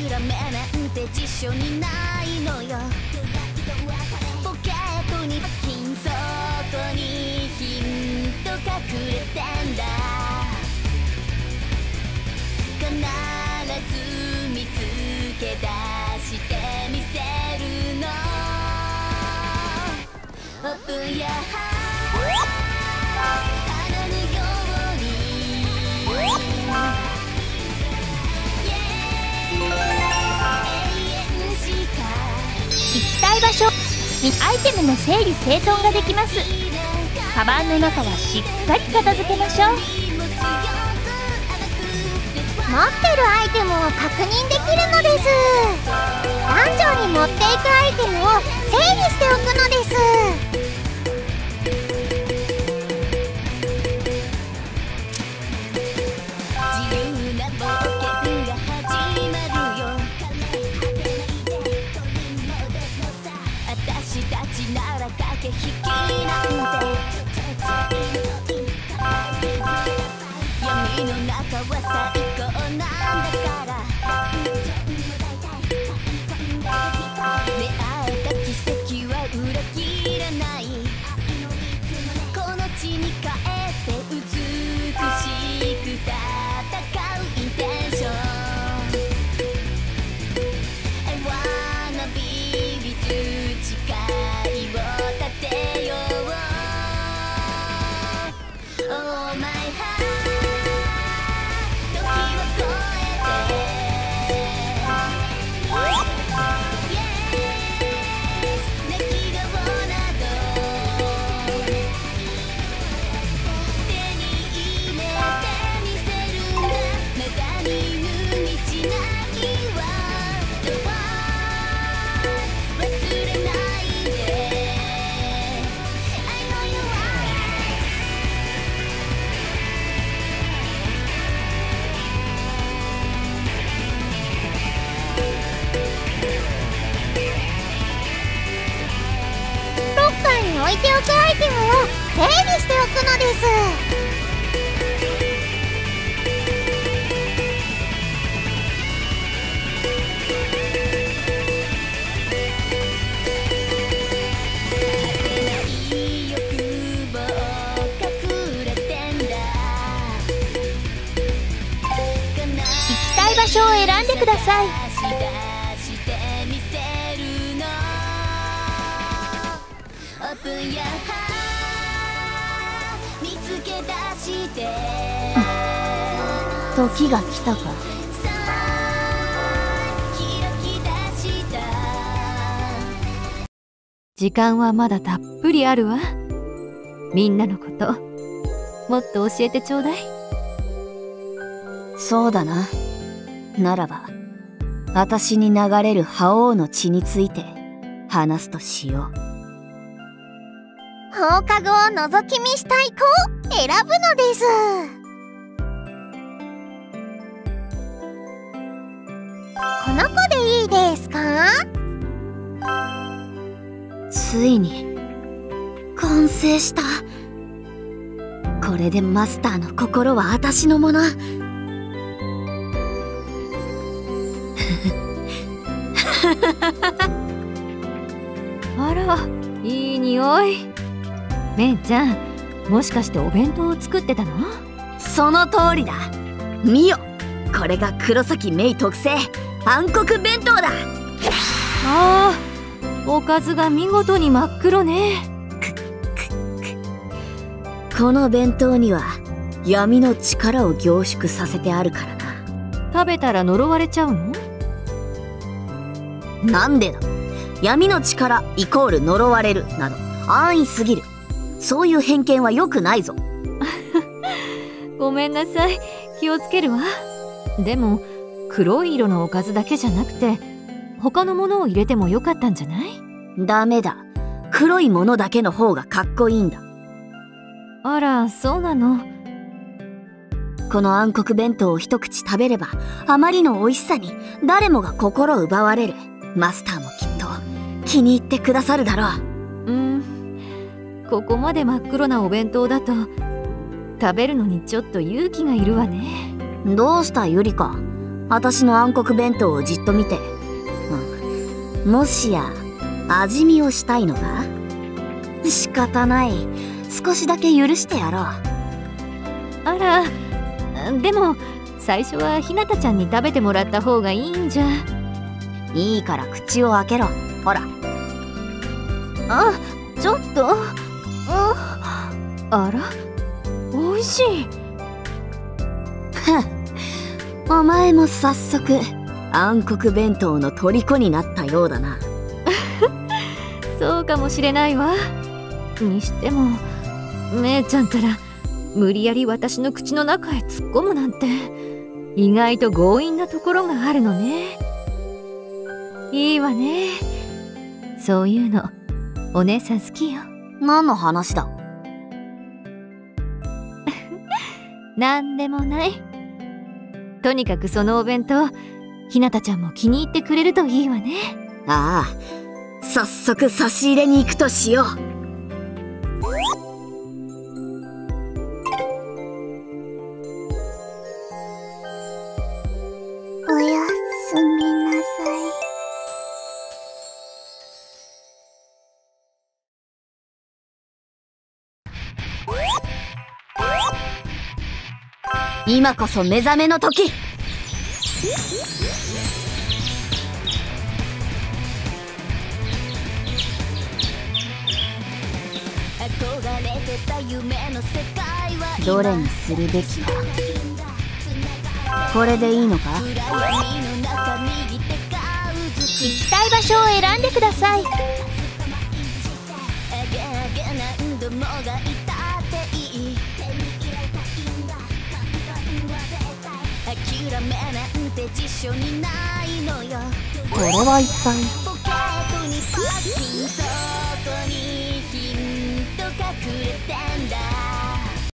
諦めなんて辞書にないのよ。ポケットに金そこにヒント隠れてんだ。必ず見つけ出してみせるの。オープンや花のように行きたい場所、アイテムの整理整頓ができます。カバンの中はしっかり片付けましょう。 持ってるアイテムを確認できるのです。ダンジョンに持っていくアイテムを整理しておくのです。 自由な冒険が始まるよ。私たちなら駆け引きなんて。闇の中は最高なんだから。出会えた奇跡は裏切らない。この地に帰って美しく戦うインテンション。 I wanna be with you 誓いを立てよう。 Oh my heart 時を超えて置いておくアイテムを整理しておくのです。 行きたい場所を選んでください。 時が来たか。時間はまだたっぷりあるわ。みんなのこともっと教えてちょうだい。 そうだな。ならば私に流れる覇王の血について話すとしよう。 放課後を覗き見したい子を選ぶのです。この子でいいですか？ ついに完成した。これでマスターの心は私のもの。 あら、いい匂い。めいちゃん、もしかしてお弁当を作ってたの？ その通りだ。見よ、これが黒崎メイ特製暗黒弁当だ。 ああ、おかずが見事に真っ黒ね。 この弁当には闇の力を凝縮させてあるからな。 食べたら呪われちゃうの？ なんでだ。闇の力イコール呪われるなど安易すぎる。そういう偏見は良くないぞ。 ごめんなさい、気をつけるわ。でも黒い色のおかずだけじゃなくて他のものを入れてもよかったんじゃない？ ダメだ。黒いものだけの方がかっこいいんだ。 あら、そうなの。 この暗黒弁当を一口食べればあまりの美味しさに誰もが心奪われる。マスターもきっと気に入ってくださるだろう。 ここまで真っ黒なお弁当だと食べるのにちょっと勇気がいるわね。 どうしたゆりか、 私の暗黒弁当をじっと見て、もしや味見をしたいのか？仕方ない。少しだけ許してやろう。 あら、でも最初はひなたちゃんに食べてもらった方がいいんじゃ。 いいから口を開けろ。ほら。 あ、ちょっと。あら、おいしい。 お前も早速暗黒弁当の虜になったようだな。 そうかもしれないわ。にしても姉ちゃんたら無理やり私の口の中へ突っ込むなんて意外と強引なところがあるのね。いいわね。そういうのお姉さん好きよ。 何の話だ？ なんでもない。とにかくそのお弁当ひなたちゃんも気に入ってくれるといいわね。 ああ、早速差し入れに行くとしよう。 おやすみなさい。今こそ目覚めの時。どれにするべきか。これでいいのか？ 行きたい場所を選んでください。 これは一体。 ポケットにパッキン、そこにヒント隠れて